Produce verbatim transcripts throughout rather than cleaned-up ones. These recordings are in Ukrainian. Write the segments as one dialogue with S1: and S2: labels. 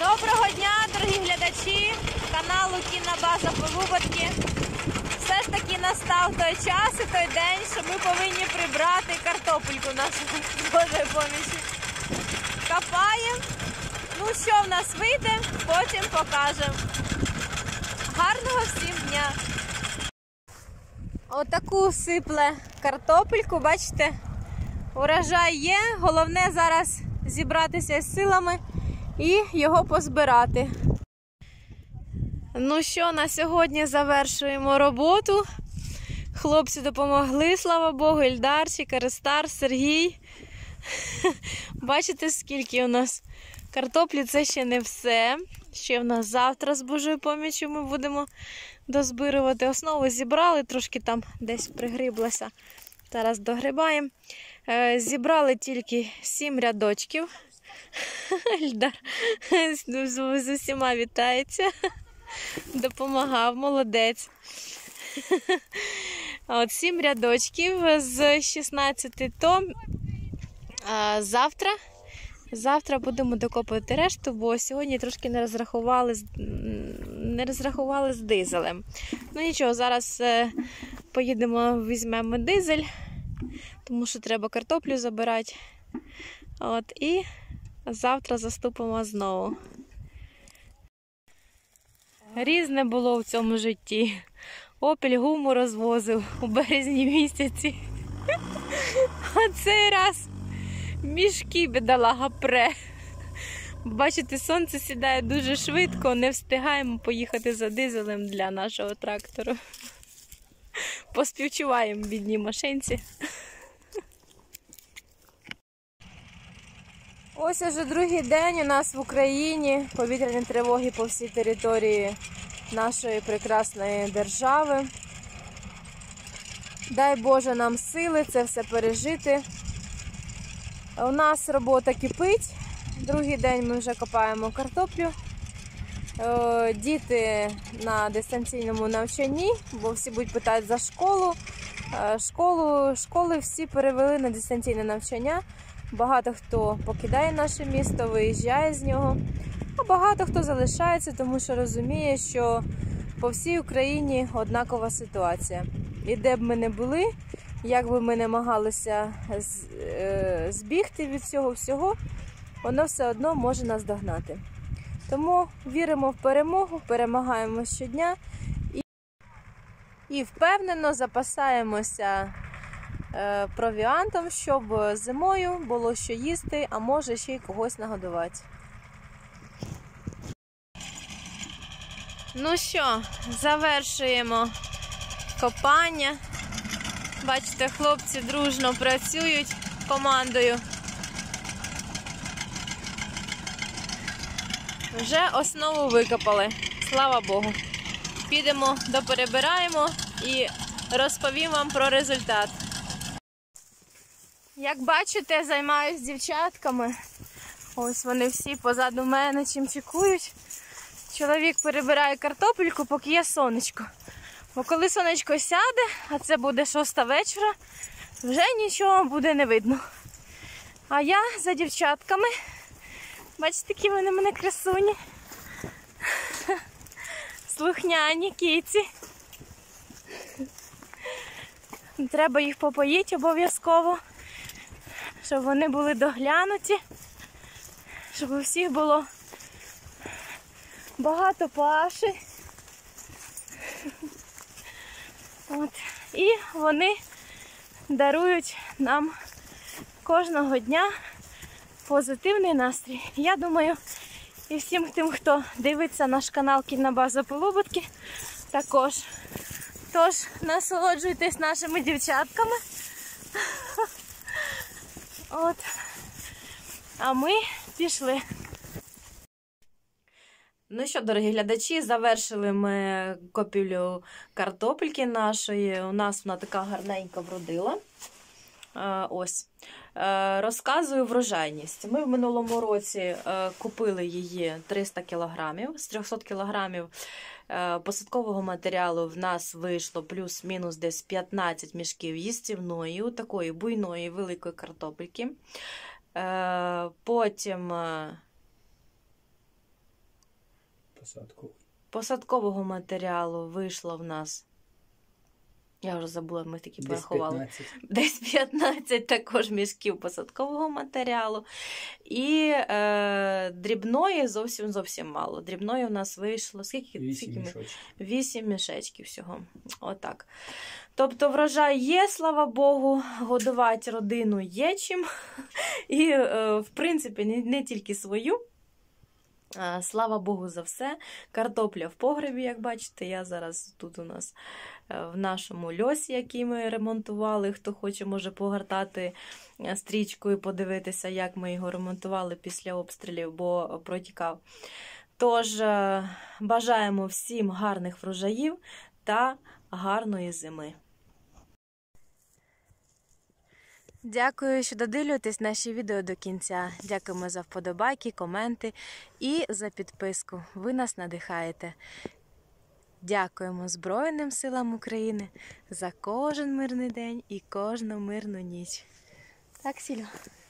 S1: Доброго дня, дорогі глядачі каналу Кінна-База Полуботки. Все ж таки настав той час і той день, що ми повинні прибрати картопельку нашу з Божою помічі. Копаємо. Ну що в нас вийде, потім покажемо. Гарного всім дня! Отаку сипле картопельку, бачите, урожай є. Головне зараз зібратися з силами і його позбирати. Ну що, на сьогодні завершуємо роботу. Хлопці допомогли, слава Богу, Ільдарчик, Аристар, Сергій. Бачите, скільки у нас картоплі, це ще не все. Ще в нас завтра з Божою поміччю ми будемо дозбирувати. Основу зібрали, трошки там десь пригріблося. Зараз догрибаємо. Зібрали тільки сім рядочків. Ільдар з усіма вітається. Допомагав, молодець. От сім рядочків з шістнадцяти тонн. Завтра, завтра будемо докопувати решту, бо сьогодні трошки не розрахували, не розрахували з дизелем. Ну нічого, зараз поїдемо, візьмемо дизель, тому що треба картоплю забирати. От, і завтра заступимо знову. Різне було в цьому житті. Опіль гуму розвозив у березні місяці. А цей раз мішки бідолага пре. Бачите, сонце сідає дуже швидко, не встигаємо поїхати за дизелем для нашого трактору. Поспівчуваємо бідній машинці. Ось уже другий день у нас в Україні повітряні тривоги по всій території нашої прекрасної держави. Дай Боже нам сили це все пережити. У нас робота кипить. Другий день ми вже копаємо картоплю. Діти на дистанційному навчанні, бо всі будуть питати за школу. Школу, школи всі перевели на дистанційне навчання. Багато хто покидає наше місто, виїжджає з нього, а багато хто залишається, тому що розуміє, що по всій Україні однакова ситуація. І де б ми не були, як би ми не намагалися збігти від цього всього, воно все одно може нас догнати. Тому віримо в перемогу, перемагаємо щодня і, і впевнено запасаємося провіантом, щоб зимою було що їсти, а може ще й когось нагодувати. Ну що, завершуємо копання. Бачите, хлопці дружно працюють командою. Вже основу викопали, слава Богу. Підемо, доперебираємо і розповім вам про результат. Як бачите, займаюсь дівчатками. Ось вони всі позаду мене чимчикують. Чоловік перебирає картопельку, поки є сонечко. Бо коли сонечко сяде, а це буде шоста вечора, вже нічого буде не видно. А я за дівчатками. Бачите, які вони мене красуні. Слухняні киці. Треба їх попоїти обов'язково, щоб вони були доглянуті, щоб у всіх було багато паші. От. І вони дарують нам кожного дня позитивний настрій. Я думаю, і всім тим, хто дивиться наш канал Кінна-База Полуботки, також. Тож, насолоджуйтесь нашими дівчатками. От. А ми пішли. Ну що, дорогі глядачі, завершили ми копівлю картопельки нашої. У нас вона така гарненька вродила. Ось. Розказую врожайність. Ми в минулому році купили її триста кілограмів. З трьохсот кілограмів посадкового матеріалу в нас вийшло плюс-мінус десь п'ятнадцять мішків їстівної, такої буйної великої картопельки. Потім
S2: посадковий.
S1: Посадкового матеріалу вийшло в нас. Я вже забула, ми такі порахували.
S2: п'ятнадцять.
S1: Десь п'ятнадцять також мішків посадкового матеріалу. І е, дрібної зовсім зовсім мало. Дрібної у нас вийшло скільки?
S2: Вісім
S1: скільки ми?
S2: мішочків.
S1: Вісім мішечків всього. Отак. Тобто врожай є, слава Богу, годувати родину є чим. І, е, в принципі, не, не тільки свою. Слава Богу за все. Картопля в погребі, як бачите, я зараз тут у нас в нашому льосі, який ми ремонтували. Хто хоче, може погортати стрічку і подивитися, як ми його ремонтували після обстрілів, бо протікав. Тож, бажаємо всім гарних врожаїв та гарної зими. Дякую, що додивлюєтесь наші відео до кінця. Дякуємо за вподобайки, коменти і за підписку. Ви нас надихаєте. Дякуємо Збройним силам України за кожен мирний день і кожну мирну ніч. Так, Сілю?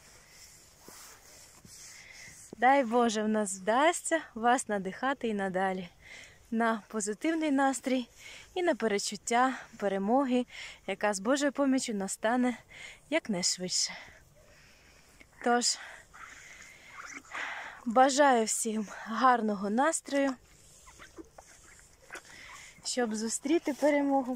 S1: Дай Боже, в нас вдасться вас надихати і надалі. На позитивний настрій і на перечуття перемоги, яка з Божою поміччю настане якнайшвидше. Тож, бажаю всім гарного настрою, щоб зустріти перемогу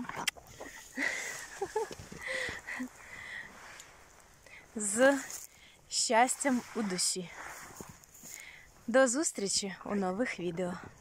S1: з щастям у душі. До зустрічі у нових відео.